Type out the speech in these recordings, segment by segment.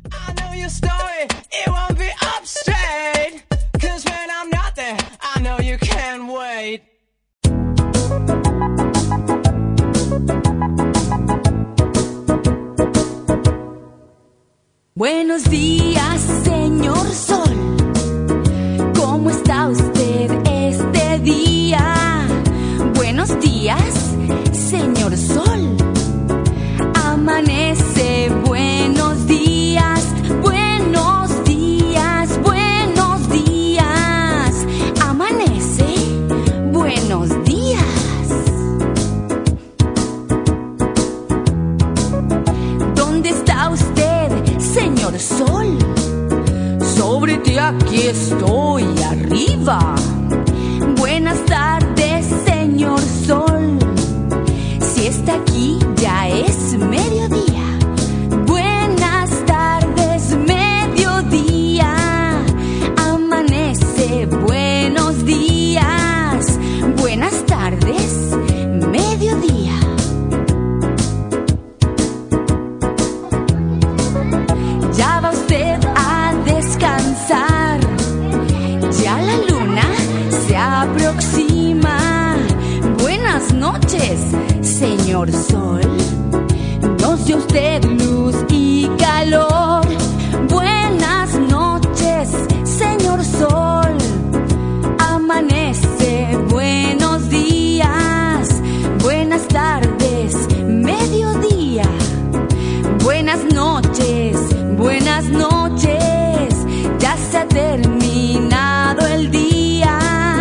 I know your story, it won't be up straight. 'Cause when I'm not there, I know you can't wait. Buenos días, señor Sol. ¿Cómo está usted este día? Buenos días, señor Sol. Amanece, buenos días, buenos días, buenos días. Amanece, buenos días. ¿Dónde está usted, señor Sol? Sobre ti aquí estoy arriba. Buenas tardes, señor Sol. Si está aquí ya es mediodía. Buenas tardes, mediodía. Amanece, buenos días. Buenas tardes, mediodía. Ya va usted a descansar. Ya la luna se aproxima. Buenas noches, señor Sol. Nos dio usted luz y calor. Buenas noches, señor Sol. Amanece, buenos días. Buenas tardes, mediodía. Buenas noches, buenas noches. Ya se ha terminado el día.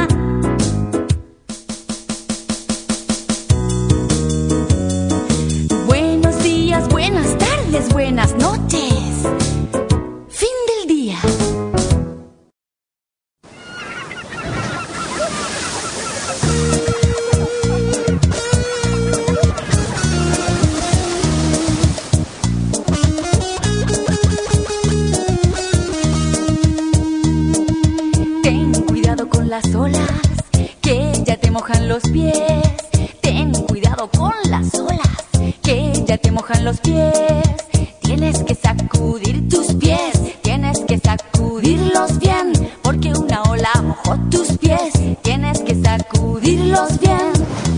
Buenos días, buenas tardes, buenas noches. Fin del día. Ten cuidado con las olas, que ya te mojan los pies. Ten cuidado con las olas, que ya te mojan los pies. Tienes que sacudir tus pies, tienes que sacudirlos bien, porque una ola mojó tus pies. Tienes que sacudirlos bien.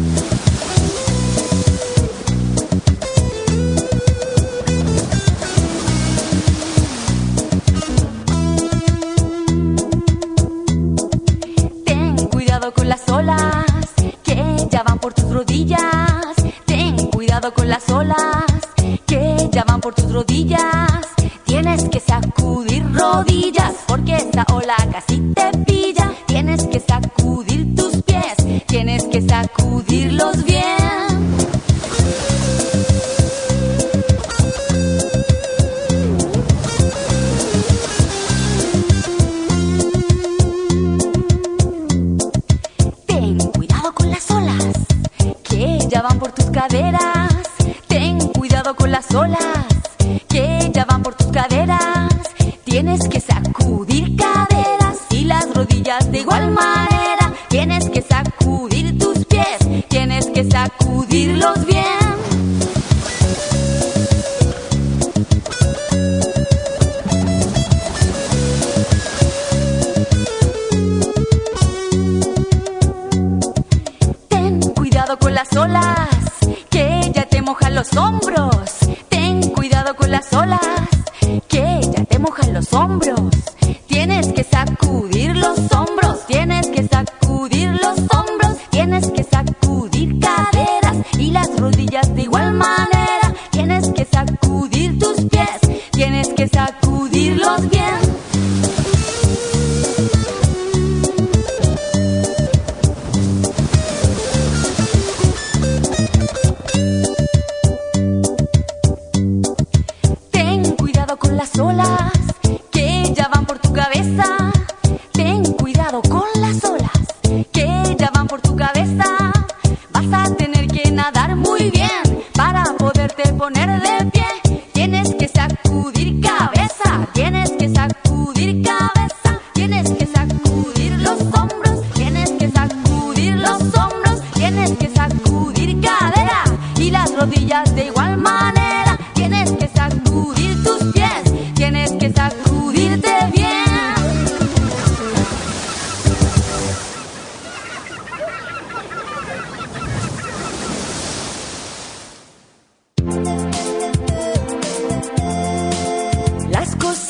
Ten cuidado con las olas, que ya van por tus rodillas. Ten cuidado con las olas, que ya van por tus rodillas. Tienes que sacudir rodillas, porque esta ola casi te pilla. Tienes que sacudir tus pies, tienes que sacudirlos bien. Ten cuidado con las olas, que ya van por tus caderas. Ten cuidado con las olas, que ya van por tus caderas. Tienes que sacudir caderas y las rodillas de igual manera. Tienes que sacudir tus pies, tienes que sacudirlos bien. Ten cuidado con las olas, que ya te mojan los hombros. Ten cuidado con las olas, que ya te mojan los hombros. Tienes que sacudir los hombros, tienes que sacudir los hombros. Tienes que sacudir caderas y las rodillas de igual manera. Tienes que sacudir tus pies, tienes que sacudirlos bien. Ten cuidado con las olas, que ya van por tu cabeza. Ten cuidado con las olas, que ya van por tu cabeza. Vas a tener que nadar muy bien para poderte poner de pie. Tienes que sacudir cabeza, tienes que sacudir cabeza. Tienes que sacudir los hombros, tienes que sacudir los hombros. Tienes que sacudir cadera y las rodillas de igual manera. Tienes que sacudir tus pies, tienes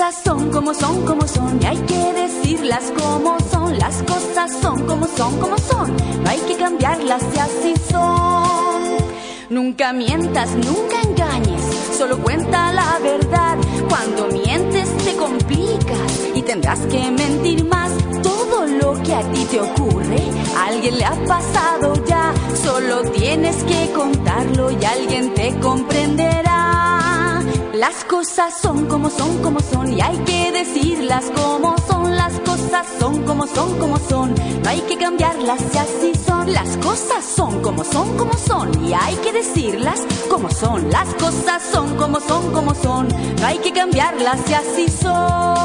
cosas son como son, como son, y hay que decirlas como son. Las cosas son como son, como son, no hay que cambiarlas y así son. Nunca mientas, nunca engañes, solo cuenta la verdad. Cuando mientes te complicas y tendrás que mentir más. Todo lo que a ti te ocurre, a alguien le ha pasado ya. Solo tienes que contarlo y alguien te comprenderá. Las cosas son como son, como son, y hay que decirlas como son. Las cosas son como son, como son, no hay que cambiarlas y así son. Las cosas son como son, como son, y hay que decirlas como son. Las cosas son como son, como son, no hay que cambiarlas y así son.